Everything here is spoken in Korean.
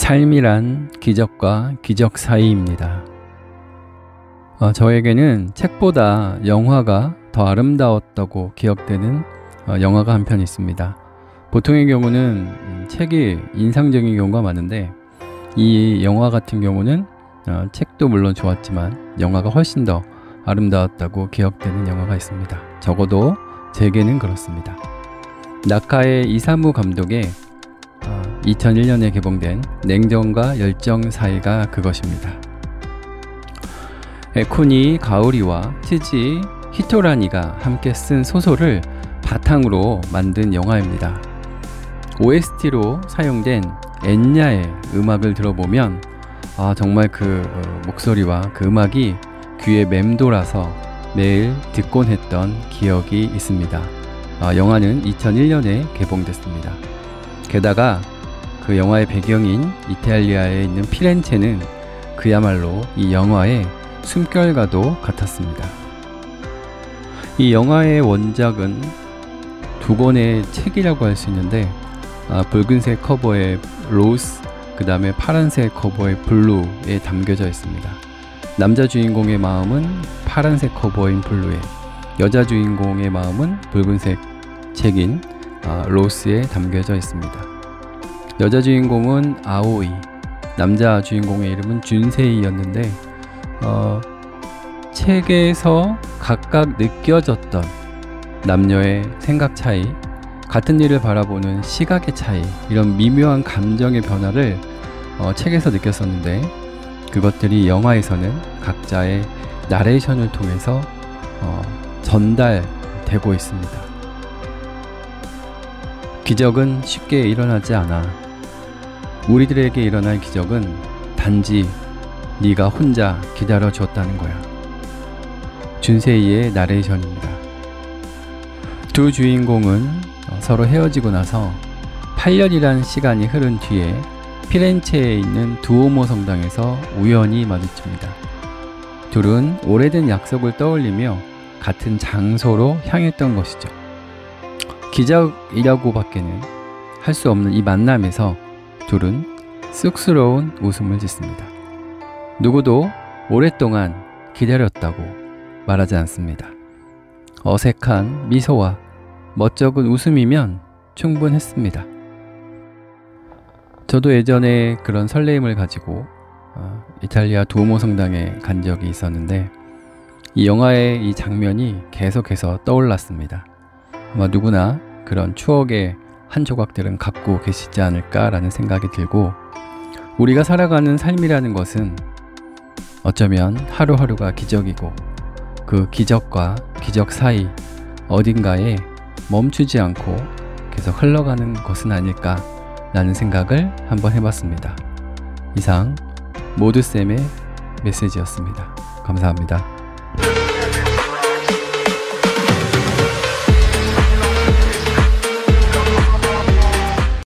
삶이란 기적과 기적 사이입니다. 저에게는 책보다 영화가 더 아름다웠다고 기억되는 영화가 한 편 있습니다. 보통의 경우는 책이 인상적인 경우가 많은데 이 영화 같은 경우는 책도 물론 좋았지만 영화가 훨씬 더 아름다웠다고 기억되는 영화가 있습니다. 적어도 제게는 그렇습니다. 나카의 이사무 감독의 2001년에 개봉된 냉정과 열정 사이가 그것입니다. 에쿠니 가오리와 치지 히토라니가 함께 쓴 소설을 바탕으로 만든 영화입니다. OST로 사용된 엔야의 음악을 들어보면 정말 그 목소리와 그 음악이 귀에 맴돌아서 매일 듣곤 했던 기억이 있습니다. 영화는 2001년에 개봉됐습니다. 게다가 그 영화의 배경인 이탈리아에 있는 피렌체는 그야말로 이 영화의 숨결과도 같았습니다. 이 영화의 원작은 두 권의 책이라고 할 수 있는데 붉은색 커버의 로스, 그 다음에 파란색 커버의 블루에 담겨져 있습니다. 남자 주인공의 마음은 파란색 커버인 블루에, 여자 주인공의 마음은 붉은색 책인 로스에 담겨져 있습니다. 여자 주인공은 아오이, 남자 주인공의 이름은 준세이였는데 책에서 각각 느껴졌던 남녀의 생각 차이, 같은 일을 바라보는 시각의 차이, 이런 미묘한 감정의 변화를 책에서 느꼈었는데 그것들이 영화에서는 각자의 나레이션을 통해서 전달되고 있습니다. 기적은 쉽게 일어나지 않아. 우리들에게 일어날 기적은 단지 네가 혼자 기다려줬다는 거야. 준세이의 나레이션입니다. 두 주인공은 서로 헤어지고 나서 8년이라는 시간이 흐른 뒤에 피렌체에 있는 두오모 성당에서 우연히 마주칩니다. 둘은 오래된 약속을 떠올리며 같은 장소로 향했던 것이죠. 기적이라고 밖에는 할 수 없는 이 만남에서 둘은 쑥스러운 웃음을 짓습니다. 누구도 오랫동안 기다렸다고 말하지 않습니다. 어색한 미소와 멋쩍은 웃음이면 충분했습니다. 저도 예전에 그런 설레임을 가지고 이탈리아 두오모 성당에 간 적이 있었는데 이 영화의 이 장면이 계속해서 떠올랐습니다. 아마 누구나 그런 추억의 한 조각들은 갖고 계시지 않을까라는 생각이 들고, 우리가 살아가는 삶이라는 것은 어쩌면 하루하루가 기적이고 그 기적과 기적 사이 어딘가에 멈추지 않고 계속 흘러가는 것은 아닐까라는 생각을 한번 해봤습니다. 이상 모두쌤의 메시지였습니다. 감사합니다.